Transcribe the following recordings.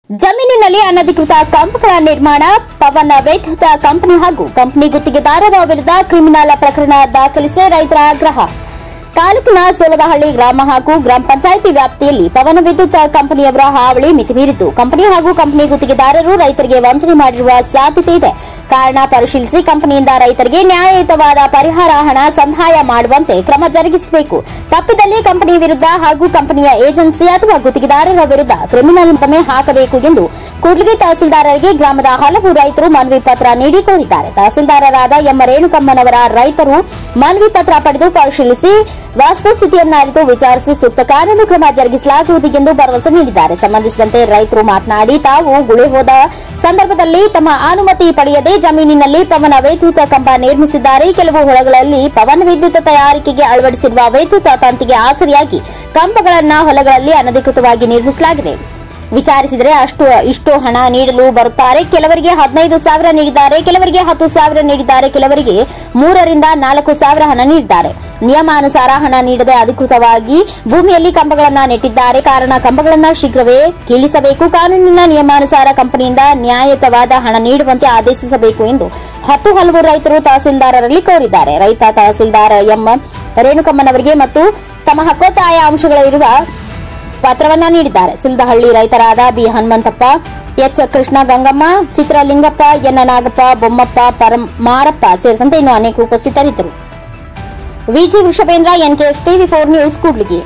ಜಮೀನಿನಲ್ಲಿ ಅನಧಿಕೃತ ಕಂಪಗಳ ನಿರ್ಮಾಣ, ಪವನ ವಿದ್ಯುತ್ ಕಂಪನಿ ಹಾಗೂ ಕಂಪನಿ ಗುತ್ತಿಗೆದಾರರ ವಿರುದ್ಧ ಕ್ರಿಮಿನಲ್ ಪ್ರಕರಣ ದಾಖಲಿಸಿ ರೈತರ ಆಗ್ರಹ. ತಾಲೂಕಿನ ಸೋಲದಹಳ್ಳಿ ಗ್ರಾಮ ಹಾಗೂ ಗ್ರಾಮ ಪಂಚಾಯಿತಿ ವ್ಯಾಪ್ತಿಯಲ್ಲಿ ಪವನ ವಿದ್ಯುತ್ ಕಂಪನಿಯವರ ಹಾವಳಿ ಮಿತಿಮೀರಿದ್ದು, ಕಂಪನಿ ಹಾಗೂ ಕಂಪನಿ ಗುತ್ತಿಗೆದಾರರು ರೈತರಿಗೆ ವಂಚನೆ ಮಾಡಿರುವ ಸಾಧ್ಯತೆ ಇದೆ. ಕಾರಣ ಪರಿಶೀಲಿಸಿ ಕಂಪನಿಯಿಂದ ರೈತರಿಗೆ ನ್ಯಾಯಯುತವಾದ ಪರಿಹಾರ ಹಣ ಸಂದಾಯ ಮಾಡುವಂತೆ ಕ್ರಮ ಜರುಗಿಸಬೇಕು. ತಪ್ಪಿದಲ್ಲಿ ಕಂಪನಿ ವಿರುದ್ಧ ಹಾಗೂ ಕಂಪನಿಯ ಏಜೆನ್ಸಿ ಅಥವಾ ಗುತ್ತಿಗೆದಾರರ ವಿರುದ್ಧ ಕ್ರಿಮಿನಲ್ ಮೊಕದ್ದಮೆ ಹಾಕಬೇಕು ಎಂದು ಕೂಡ್ಲಿಗಿ ತಹಸೀಲ್ದಾರರಿಗೆ ಗ್ರಾಮದ ಹಲವು ರೈತರು ಮನವಿ ಪತ್ರ ನೀಡಿ ಕೋರಿದ್ದಾರೆ. ತಹಸೀಲ್ದಾರರಾದ ಎಂ ರೇಣುಕಮ್ಮನವರ ರೈತರು ಮನವಿ ಪತ್ರ ಪಡೆದು ಪರಿಶೀಲಿಸಿ ವಾಸ್ತುಸ್ಥಿತಿಯನ್ನು ಅರಿತು ವಿಚಾರಿಸಿ ಸೂಕ್ತ ಕಾನೂನು ಕ್ರಮ ಜರುಗಿಸಲಾಗುವುದು ಎಂದು ಭರವಸೆ ನೀಡಿದ್ದಾರೆ. ಸಂಬಂಧಿಸಿದಂತೆ ರೈತರು ಮಾತನಾಡಿ, ತಾವು ಗುಳೆ ಹೋದ ಸಂದರ್ಭದಲ್ಲಿ ತಮ್ಮ ಅನುಮತಿ ಪಡೆಯದೆ ಜಮೀನಿನಲ್ಲಿ ಪವನ ವಿದ್ಯುತ್ ಕಂಬ ನಿರ್ಮಿಸಿದ್ದಾರೆ. ಕೆಲವು ಹೊಲಗಳಲ್ಲಿ ಪವನ ವಿದ್ಯುತ್ ತಯಾರಿಕೆಗೆ ಅಳವಡಿಸಿರುವ ವಿದ್ಯುತ್ ತಂತಿಗೆ ಆಸರಿಯಾಗಿ ಕಂಬಗಳನ್ನು ಹೊಲಗಳಲ್ಲಿ ಅನಧಿಕೃತವಾಗಿ ನಿರ್ಮಿಸಲಾಗಿದೆ. ವಿಚಾರಿಸಿದರೆ ಇಷ್ಟು ಹಣ ನೀಡಲು ಬರುತ್ತಾರೆ. ಕೆಲವರಿಗೆ 15,000 ನೀಡಿದ್ದಾರೆ, ಕೆಲವರಿಗೆ 10,000 ನೀಡಿದ್ದಾರೆ, ಕೆಲವರಿಗೆ 3 ರಿಂದ 4,000 ಹಣ ನೀಡಿದ್ದಾರೆ. ನಿಯಮಾನುಸಾರ ಹಣ ನೀಡದೆ ಅಧಿಕೃತವಾಗಿ ಭೂಮಿಯಲ್ಲಿ ಕಂಬಗಳನ್ನು ನೆಟ್ಟಿದ್ದಾರೆ. ಕಾರಣ ಕಂಬಗಳನ್ನು ಶೀಘ್ರವೇ ಕೀಳಿಸಬೇಕು. ಕಾನೂನಿನ ನಿಯಮಾನುಸಾರ ಕಂಪನಿಯಿಂದ ನ್ಯಾಯಯುತವಾದ ಹಣ ನೀಡುವಂತೆ ಆದೇಶಿಸಬೇಕು ಎಂದು ಹಲವು ರೈತರು ತಹಸೀಲ್ದಾರರಲ್ಲಿ ಕೋರಿದ್ದಾರೆ. ರೈತ ತಹಸೀಲ್ದಾರ್ ಎಂ ರೇಣುಕಮ್ಮನವರಿಗೆ ಮತ್ತು ತಮ್ಮ ಹಕ್ಕೊತ್ತಾಯ ಅಂಶಗಳಿರುವ ಪತ್ರವನ್ನ ನೀಡಿದ್ದಾರೆ. ಸುಲ್ದಹಳ್ಳಿ ರೈತರಾದ B Hanumanthappa, H Krishna, Gangamma, Chitralingappa, N Nagappa, Bommappa, Marappa ಸೇರಿದಂತೆ ಇನ್ನೂ ಅನೇಕರು ಉಪಸ್ಥಿತರಿದ್ದರು. Viji Vrishabhendra, NKS TV 4 news, Kudligi.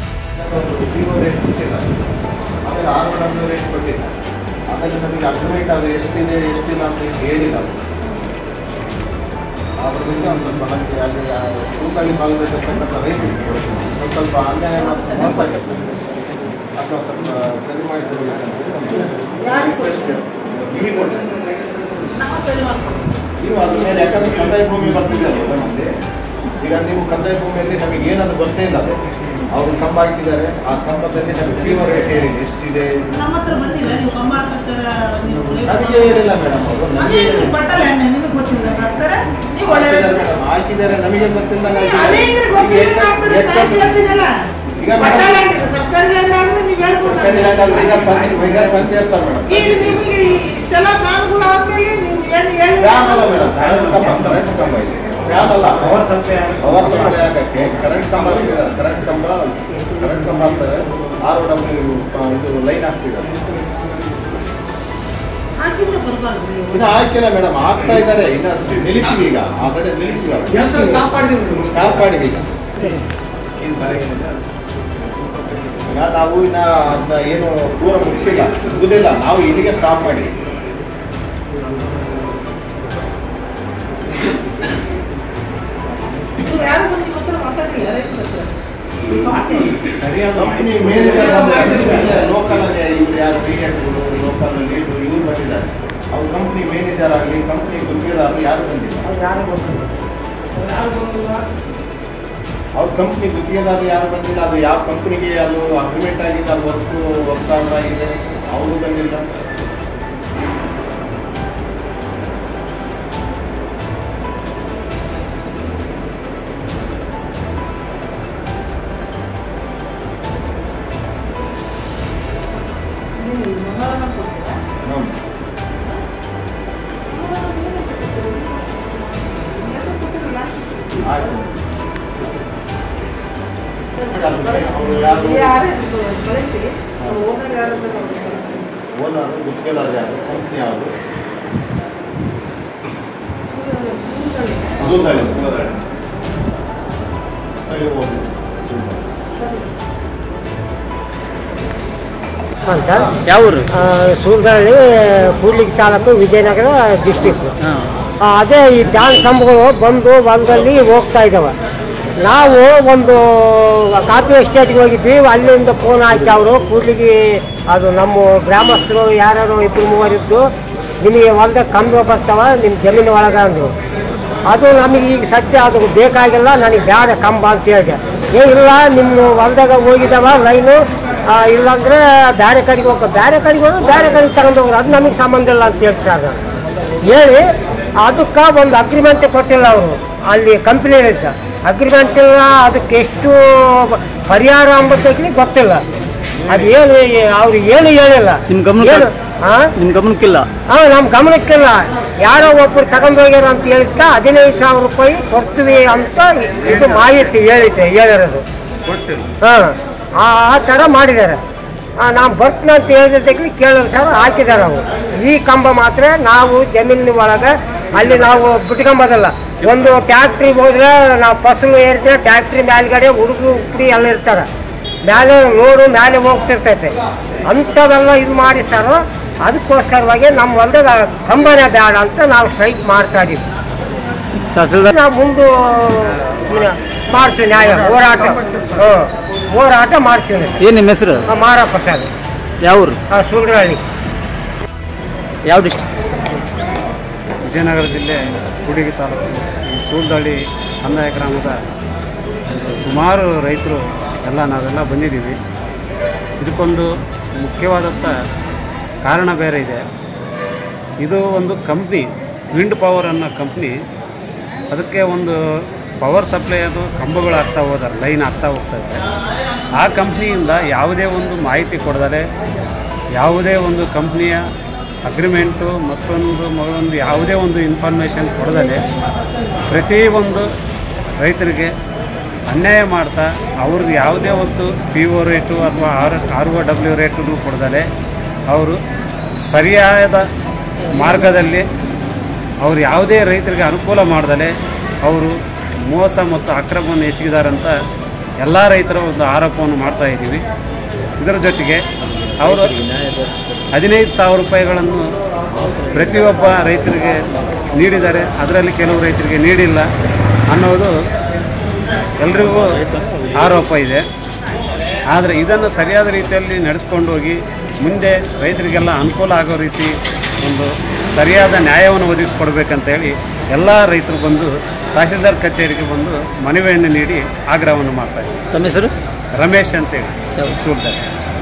ಅಥವಾ ಸ್ವಲ್ಪ ಸರಿ ಮಾಡಿಕೊಡ್ಬೇಕಂತ ನೀವು ಅದ್ರ ಮೇಲೆ, ಯಾಕಂದ್ರೆ ಕಂದಾಯ ಭೂಮಿ ಬರ್ತಿದ್ದಾರೆ ನಮ್ಮಲ್ಲಿ. ಈಗ ನೀವು ಕಂದಾಯ ಭೂಮಿಯಲ್ಲಿ ನಮಗೆ ಏನಾದ್ರು ಗೊತ್ತೇ ಇಲ್ಲ. ಅವರು ಕಂಬ ಹಾಕಿದ್ದಾರೆ, ಆ ಕಂಬದಲ್ಲಿ ನಮಗೆ ಫೀವರ್ ರೇಟ್ ಹೇಳಿದೆ ಎಷ್ಟಿದೆ ನಮಗೆ ಹೇಳಿಲ್ಲ ಮೇಡಮ್. ಅವರು ಮೇಡಮ್ ಹಾಕಿದ್ದಾರೆ, ನಮಗೆ ಗೊತ್ತಿಲ್ಲ. ಈಗ ಸರ್ಕಾರಿ ಲ್ಯಾಂಡ್ ಅಂದ್ರೆ ಈಗ ತಂದೆ ಇರ್ತಾರೆ ಅವರ್ ಸಪ್ಲೈ ಆಗಕ್ಕೆ ಕರೆಂಟ್ ಕಂಬ ಹಾಕಿದ್ದಾರೆ. ಕರೆಂಟ್ ಕಂಬ ಹಾಕ್ತಾರೆ, ROW ಇದು ಲೈನ್ ಹಾಕ್ತಿದ್ದಾರೆ. ಇನ್ನು ಹಾಕಿಲ್ಲ ಮೇಡಮ್, ಹಾಕ್ತಾ ಇದ್ದಾರೆ. ಇನ್ನು ನಿಲ್ಲಿಸಿವಿ, ಈಗ ಆ ಕಡೆ ನಿಲ್ಲಿಸಿವಿ, ಸ್ಟಾಪ್ ಮಾಡಿವಿ. ಈಗ ನಾವು ಇನ್ನ ಅದನ್ನ ಏನು ಪೂರ ಮುಗಿಸಿಲ್ಲ, ಮುಗುದಿಲ್ಲ. ನಾವು ಇಲ್ಲಿಗೆ ಸ್ಟಾಪ್ ಮಾಡಿ ಕಂಪನಿ ಮೇನೇಜರ್ ಲೋಕಲ್ ಇವ್ರು ಯಾರು ಪೀರಿಯಡ್ಗಳು ಲೋಕಲ್ ಲೀಡರ್ ಇವ್ರು ಬಂದಿದ್ದಾರೆ. ಅವ್ರು ಕಂಪ್ನಿ ಮೇನೇಜರ್ ಆಗಲಿ ಕಂಪ್ನಿ ಗುತ್ತಿಗೆದಾರರು ಯಾರು ಬಂದಿಲ್ಲ. ಅವ್ರ ಕಂಪ್ನಿ ಗುತ್ತಿಗೆದಾರರು ಯಾರು ಬಂದಿಲ್ಲ. ಅದು ಯಾವ ಕಂಪ್ನಿಗೆ ಅದು ಅಗ್ರಿಮೆಂಟ್ ಆಗಿದೆ, ಅದು ಒಪ್ಪಂದ ಆಗಿದೆ, ಅವರು ಬಂದಿಲ್ಲ. ಓನರ್ ಗುತ್ತಿಗೆದಾರ ಯಾರು, ಕಂಪ್ನಿ ಯಾವುದು? ಅಂತ ಯಾವೂರು? ಸೂರದಹಳ್ಳಿ, ಕೂಡ್ಲಿಗಿ ತಾಲೂಕು, ವಿಜಯನಗರ ಡಿಸ್ಟಿಕ್. ಅದೇ ಈ ಡ್ಯಾನ್ ಕಂಬಗಳು ಬಂದು ಬಂದಲ್ಲಿ ಹೋಗ್ತಾ ಇದ್ದಾವೆ. ನಾವು ಒಂದು ಕಾಪಿ ಎಸ್ಟೇಟ್ಗೆ ಹೋಗಿದ್ವಿ. ಅಲ್ಲಿಂದ ಫೋನ್ ಹಾಕಿ ಅವರು ಕೂಡ್ಲಿಗಿ, ಅದು ನಮ್ಮ ಗ್ರಾಮಸ್ಥರು ಯಾರು 2-3 ಇದ್ದು, ನಿಮಗೆ ಹೊಲ್ದಾಗ ಕಂಬ ಬರ್ತಾವ ನಿಮ್ಮ ಜಮೀನು ಒಳಗೆ ಅಂದರು. ಅದು ನಮಗೆ ಈಗ ಸದ್ಯ ಅದು ಬೇಕಾಗಿಲ್ಲ, ನನಗೆ ಬೇಡ ಕಂಬ ಅಂತ ಹೇಳಿದೆ. ಇಲ್ಲ, ನಿಮ್ಮ ಹೊಲ್ದಾಗ ಹೋಗಿದ್ದಾವ ಲೈನು, ಇಲ್ಲಾಂದರೆ ಬೇರೆ ಕಡೆಗೆ ಹೋಗ್ತಾರೆ. ಬೇರೆ ಕಡೆಗೆ ಹೋದ್ರೆ ಬೇರೆ ಕಡೆಗೆ ತಗೊಂಡು ಹೋಗ್ರು, ಅದು ನಮಗೆ ಸಂಬಂಧ ಇಲ್ಲ ಅಂತ ಹೇಳ್ತಾರೆ ಹೇಳಿ. ಅದಕ್ಕೆ ಒಂದು ಅಗ್ರಿಮೆಂಟ್ ಕೊಟ್ಟಿಲ್ಲ ಅವರು. ಅಲ್ಲಿ ಕಂಪ್ನಿಯಲ್ಲಿದ್ದ ಅಗ್ರಿಮೆಂಟ್ ಇಲ್ಲ, ಅದಕ್ಕೆ ಎಷ್ಟು ಪರಿಹಾರ ಅಂಬತ್ತಕ್ಕೆ ಗೊತ್ತಿಲ್ಲ. ಅದೇನು ಅವ್ರಿಗೆ ಏನು ಹೇಳಿಲ್ಲ. ನಿಮ್ಮ ಗಮನಕ್ಕಿಲ್ಲ? ನಮ್ಮ ಗಮನಕ್ಕಿಲ್ಲ. ಯಾರೋ ಒಬ್ಬರು ತಗೊಂಡು ಹೋಗ್ಯಾರ ಅಂತ ಹೇಳಿದ್ಕ 15,000 ರೂಪಾಯಿ ಕೊಡ್ತೀವಿ ಅಂತ ಇದು ಮಾಹಿತಿ ಹೇಳಿರೋದು. ಆ ಥರ ಮಾಡಿದ್ದಾರೆ. ನಾವು ಬರ್ತೀನಿ ಅಂತ ಹೇಳಿದ್ದಕ್ಕೆ ಕೇಳೋದು ಸರ್ ಹಾಕಿದ್ದಾರೆ. ಅವರು ಈ ಕಂಬ ಮಾತ್ರ ನಾವು ಜಮೀನಿನ ಒಳಗೆ ಅಲ್ಲಿ ನಾವು ಬಿಟ್ಕೊಂಬೋದಲ್ಲ. ಒಂದು ಟ್ಯಾಕ್ಟ್ರಿಗೆ ಹೋದ್ರೆ ನಾವು ಫಸಲು ಏರ್ತೇವೆ, ಟ್ಯಾಕ್ಟ್ರಿ ಮೇಲ್ಗಡೆ ಹುಡುಗರು ಉಪ್ಪಡಿ ಎಲ್ಲ ಇರ್ತಾರೆ, ಮೇಲೆ ನೋಡು ಮೇಲೆ ಹೋಗ್ತಿರ್ತೈತೆ. ಅಂಥವೆಲ್ಲ ಇದು ಮಾಡಿ ಸರ್, ಅದಕ್ಕೋಸ್ಕರವಾಗಿ ನಮ್ಮ ಹೊಲದಾಗ ಕಂಬನೇ ಬೇಡ ಅಂತ ನಾವು ಸ್ಟ್ರೈಕ್ ಮಾಡ್ತಾ ಇದೀವಿ. ನಾವು ಮುಂದೆ ಮಾಡ್ತೀವಿ, ನ್ಯಾಯ ಹೋರಾಟ ಮಾಡ್ತೀವಿ. ಏನು ನಿಮ್ಮ ಹೆಸರು? ಮಾರಪ್ಪ ಸರ್. ಯಾವ ಊರು? ಸುಳ್ರಳ್ಳಿ. ಯಾವ ಡಿಸ್ಟ್ರಿಕ್ಟ್? ವಿಜಯನಗರ ಜಿಲ್ಲೆ ಕೂಡಿಗೆ ತಾಲೂಕು ಈ ಸೂಲ್ದಳ್ಳಿ ಕಂದಾಯ ಗ್ರಾಮದ ಸುಮಾರು ರೈತರು ನಾವೆಲ್ಲ ಬಂದಿದ್ದೀವಿ. ಇದಕ್ಕೊಂದು ಮುಖ್ಯವಾದಂಥ ಕಾರಣ ಬೇರೆ ಇದೆ. ಇದು ಒಂದು ಕಂಪ್ನಿ, ವಿಂಡ್ ಪವರ್ ಅನ್ನೋ ಕಂಪ್ನಿ. ಅದಕ್ಕೆ ಒಂದು ಪವರ್ ಸಪ್ಲೈ ಅದು ಕಂಬಗಳು ಆಗ್ತಾ ಹೋದಾರೆ, ಲೈನ್ ಆಗ್ತಾ ಹೋಗ್ತಾಯಿದೆ. ಆ ಕಂಪ್ನಿಯಿಂದ ಯಾವುದೇ ಒಂದು ಮಾಹಿತಿ ಕೊಡದಲೆ, ಯಾವುದೇ ಒಂದು ಕಂಪ್ನಿಯ ಅಗ್ರಿಮೆಂಟು ಮತ್ತೊಂದು ಯಾವುದೇ ಒಂದು ಇನ್ಫಾರ್ಮೇಷನ್ ಕೊಡದಲೆ ಪ್ರತಿಯೊಂದು ರೈತರಿಗೆ ಅನ್ಯಾಯ ಮಾಡ್ತಾ ಅವ್ರಿಗೆ ಯಾವುದೇ ಒಂದು PO ರೇಟು ಅಥವಾ ROW ರೇಟನ್ನು ಕೊಡದಲೆ ಅವರು ಸರಿಯಾದ ಮಾರ್ಗದಲ್ಲಿ ಅವರು ಯಾವುದೇ ರೈತರಿಗೆ ಅನುಕೂಲ ಮಾಡದಲೆ ಅವರು ಮೋಸ ಮತ್ತು ಅಕ್ರಮವನ್ನು ಎಸಗಿದಾರಂತ ಎಲ್ಲ ರೈತರ ಒಂದು ಆರೋಪವನ್ನು ಮಾಡ್ತಾ ಇದ್ದೀವಿ. ಇದರ ಜೊತೆಗೆ ಅವರು 15,000 ರೂಪಾಯಿಗಳನ್ನು ಪ್ರತಿಯೊಬ್ಬ ರೈತರಿಗೆ ನೀಡಿದ್ದಾರೆ, ಅದರಲ್ಲಿ ಕೆಲವು ರೈತರಿಗೆ ನೀಡಿಲ್ಲ ಅನ್ನೋದು ಎಲ್ರಿಗೂ ಆರೋಪ ಇದೆ. ಆದರೆ ಇದನ್ನು ಸರಿಯಾದ ರೀತಿಯಲ್ಲಿ ನಡೆಸ್ಕೊಂಡು ಹೋಗಿ ಮುಂದೆ ರೈತರಿಗೆಲ್ಲ ಅನುಕೂಲ ಆಗೋ ರೀತಿ ಒಂದು ಸರಿಯಾದ ನ್ಯಾಯವನ್ನು ಒದಗಿಸ್ಕೊಡ್ಬೇಕಂತೇಳಿ ಎಲ್ಲ ರೈತರು ಬಂದು ತಹಶೀಲ್ದಾರ್ ಕಚೇರಿಗೆ ಬಂದು ಮನವಿಯನ್ನು ನೀಡಿ ಆಗ್ರಹವನ್ನು ಮಾಡ್ತಾಯಿದ್ದೀವಿ. ತಮ್ಮ ಹೆಸರು? ರಮೇಶ್ ಅಂತೇಳಿ ಸೂಲ್ದಳ್ಳಿ.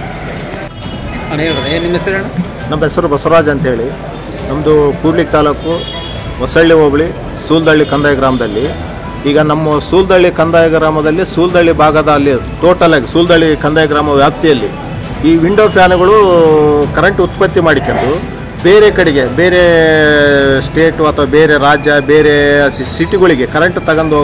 ನಿಮ್ಮ ಹೆಸರು? ನಮ್ಮ ಹೆಸರು ಬಸವರಾಜ್ ಅಂತೇಳಿ. ನಮ್ಮದು ಕೂಡ್ಲಿಗಿ ತಾಲೂಕು ಹೊಸಳ್ಳಿ ಹೋಬಳಿ ಸೂಲ್ದಳ್ಳಿ ಕಂದಾಯ ಗ್ರಾಮದಲ್ಲಿ. ಈಗ ನಮ್ಮ ಸೂಲ್ದಳ್ಳಿ ಕಂದಾಯ ಗ್ರಾಮದಲ್ಲಿ ಸೂಲ್ದಳ್ಳಿ ಭಾಗದ ಅಲ್ಲಿ ಟೋಟಲಾಗಿ ಸೂಲ್ದಳ್ಳಿ ಕಂದಾಯ ಗ್ರಾಮ ವ್ಯಾಪ್ತಿಯಲ್ಲಿ ಈ ವಿಂಡೋ ಫ್ಯಾನ್ಗಳು ಕರೆಂಟ್ ಉತ್ಪತ್ತಿ ಮಾಡಿಕೊಂಡು ಬೇರೆ ಕಡೆಗೆ, ಬೇರೆ ಸ್ಟೇಟು ಅಥವಾ ಬೇರೆ ರಾಜ್ಯ, ಬೇರೆ ಸಿಟಿಗಳಿಗೆ ಕರೆಂಟ್ ತಗೊಂಡು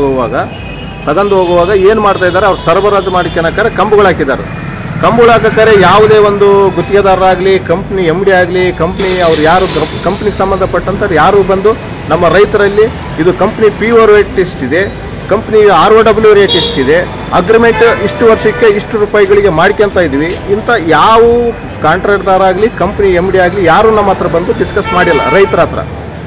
ಹೋಗುವಾಗ ಏನು ಮಾಡ್ತಾಯಿದ್ದಾರೆ, ಅವ್ರು ಸರಬರಾಜು ಮಾಡಿಕೊಳಕ್ಕಾರೆ ಕಂಬಗಳು ಹಾಕಿದ್ದಾರೆ. ಕಂಬಗಳು ಹಾಕಕ್ಕಾರೆ ಯಾವುದೇ ಒಂದು ಗುತ್ತಿಗೆದಾರರಾಗಲಿ, ಕಂಪ್ನಿ MD ಆಗಲಿ, ಕಂಪ್ನಿ ಅವ್ರು ಯಾರು ಕಂಪ್ನಿಗೆ ಸಂಬಂಧಪಟ್ಟಂಥವ್ರು ಯಾರು ಬಂದು ನಮ್ಮ ರೈತರಲ್ಲಿ ಇದು ಕಂಪ್ನಿ PO ರೇಟ್ ಎಷ್ಟಿದೆ, ಕಂಪ್ನಿ ROW ರೇಟ್ ಎಷ್ಟಿದೆ, ಅಗ್ರಿಮೆಂಟ್ ಇಷ್ಟು ವರ್ಷಕ್ಕೆ ಇಷ್ಟು ರೂಪಾಯಿಗಳಿಗೆ ಮಾಡ್ಕೊತ ಇದ್ವಿ, ಇಂಥ ಯಾವ ಕಾಂಟ್ರಾಕ್ಟ್ದಾರ ಆಗಲಿ, ಕಂಪ್ನಿ MD ಆಗಲಿ ಯಾರು ನಮ್ಮ ಹತ್ರ ಬಂದು ಡಿಸ್ಕಸ್ ಮಾಡಿಲ್ಲ. ರೈತರ ಹತ್ರ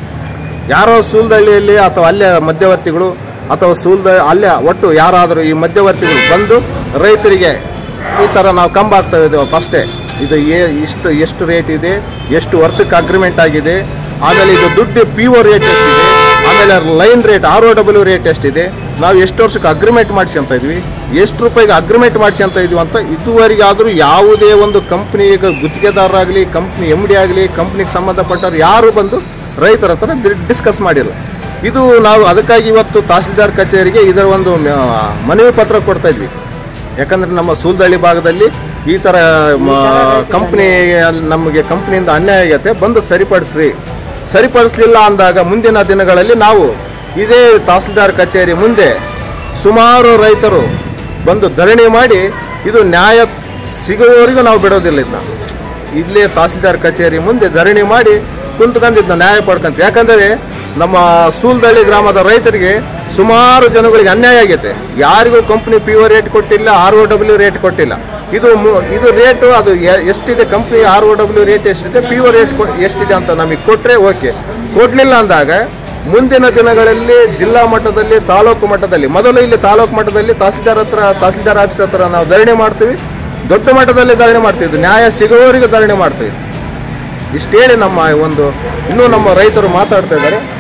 ಯಾರೋ ಸೂಲ್ದಳ್ಳಿಯಲ್ಲಿ ಅಥವಾ ಅಲ್ಲೇ ಮಧ್ಯವರ್ತಿಗಳು ಅಥವಾ ಅಲ್ಲೇ ಒಟ್ಟು ಯಾರಾದರೂ ಈ ಮಧ್ಯವರ್ತಿಗಳು ಬಂದು ರೈತರಿಗೆ ಈ ಥರ ನಾವು ಕಂಬ ಆಗ್ತಾ ಇದ್ದೇವೆ, ಫಸ್ಟೇ ಇದು ಎಷ್ಟು ರೇಟ್ ಇದೆ, ಎಷ್ಟು ವರ್ಷಕ್ಕೆ ಅಗ್ರಿಮೆಂಟ್ ಆಗಿದೆ, ಆಮೇಲೆ ಇದು ದುಡ್ಡು PO ರೇಟ್ ಎಷ್ಟಿದೆ, ಆಮೇಲೆ ಲೈನ್ ರೇಟ್ ROW ರೇಟ್ ಎಷ್ಟಿದೆ, ನಾವು ಎಷ್ಟು ವರ್ಷಕ್ಕೆ ಅಗ್ರಿಮೆಂಟ್ ಮಾಡಿಸ್ಕೊಂತ ಇದ್ವಿ, ಎಷ್ಟು ರೂಪಾಯಿಗೆ ಅಗ್ರಿಮೆಂಟ್ ಮಾಡಿಸ್ಕೊಂತ ಇದ್ವಿ ಅಂತ ಇದುವರೆಗಾದರೂ ಯಾವುದೇ ಒಂದು ಕಂಪ್ನಿಗೆ ಗುತ್ತಿಗೆದಾರರಾಗಲಿ, ಕಂಪ್ನಿ MD ಆಗಲಿ, ಕಂಪ್ನಿಗೆ ಸಂಬಂಧಪಟ್ಟವ್ರು ಯಾರು ಬಂದು ರೈತರ ಹತ್ರ ಡಿಸ್ಕಸ್ ಮಾಡಿಲ್ಲ. ಇದು ನಾವು ಅದಕ್ಕಾಗಿ ಇವತ್ತು ತಹಶೀಲ್ದಾರ್ ಕಚೇರಿಗೆ ಇದರ ಒಂದು ಮನವಿ ಪತ್ರ ಕೊಡ್ತಾ ಇದ್ವಿ. ಯಾಕಂದರೆ ನಮ್ಮ ಸೂಲ್ದಳ್ಳಿ ಭಾಗದಲ್ಲಿ ಈ ಥರ ಕಂಪ್ನಿ ನಮಗೆ ಕಂಪ್ನಿಯಿಂದ ಅನ್ಯಾಯ ಆಗತ್ತೆ, ಬಂದು ಸರಿಪಡಿಸಲಿಲ್ಲ ಅಂದಾಗ ಮುಂದಿನ ದಿನಗಳಲ್ಲಿ ನಾವು ಇದೇ ತಹಸೀಲ್ದಾರ್ ಕಚೇರಿ ಮುಂದೆ ಸುಮಾರು ರೈತರು ಬಂದು ಧರಣಿ ಮಾಡಿ ಇದು ನ್ಯಾಯ ಸಿಗುವವರೆಗೂ ನಾವು ಬಿಡೋದಿಲ್ಲ. ಇದನ್ನ ಇಲ್ಲೇ ತಹಸೀಲ್ದಾರ್ ಕಚೇರಿ ಮುಂದೆ ಧರಣಿ ಮಾಡಿ ಕುಂತ್ಕೊಂಡಿದ್ದ ನ್ಯಾಯ ಪಡ್ಕೊಂತ. ಯಾಕಂದರೆ ನಮ್ಮ ಸೂಲ್ದಳ್ಳಿ ಗ್ರಾಮದ ರೈತರಿಗೆ ಸುಮಾರು ಜನಗಳಿಗೆ ಅನ್ಯಾಯ ಆಗೈತೆ. ಯಾರಿಗೂ ಕಂಪ್ನಿ PO ರೇಟ್ ಕೊಟ್ಟಿಲ್ಲ, ROW ರೇಟ್ ಕೊಟ್ಟಿಲ್ಲ. ಇದು ರೇಟು ಅದು ಎಷ್ಟಿದೆ, ಕಂಪ್ನಿ ROW ರೇಟ್ ಎಷ್ಟಿದೆ, PO ರೇಟ್ ಎಷ್ಟಿದೆ ಅಂತ ನಮಗೆ ಕೊಟ್ಟರೆ ಓಕೆ. ಕೊಡಲಿಲ್ಲ ಅಂದಾಗ ಮುಂದಿನ ದಿನಗಳಲ್ಲಿ ಜಿಲ್ಲಾ ಮಟ್ಟದಲ್ಲಿ, ತಾಲೂಕು ಮಟ್ಟದಲ್ಲಿ, ಮೊದಲು ಇಲ್ಲಿ ತಾಲೂಕು ಮಟ್ಟದಲ್ಲಿ ತಹಸೀಲ್ದಾರ್ ಆಫೀಸ್ ಹತ್ರ ನಾವು ಧರಣಿ ಮಾಡ್ತೀವಿ, ದೊಡ್ಡ ಮಟ್ಟದಲ್ಲಿ ಧರಣಿ ಮಾಡ್ತೀವಿ, ನ್ಯಾಯ ಸಿಗುವವರೆಗೂ ಧರಣಿ ಮಾಡ್ತೀವಿ. ಇಷ್ಟೇಳಿ ಇನ್ನೂ ನಮ್ಮ ರೈತರು ಮಾತಾಡ್ತಾ ಇದ್ದಾರೆ.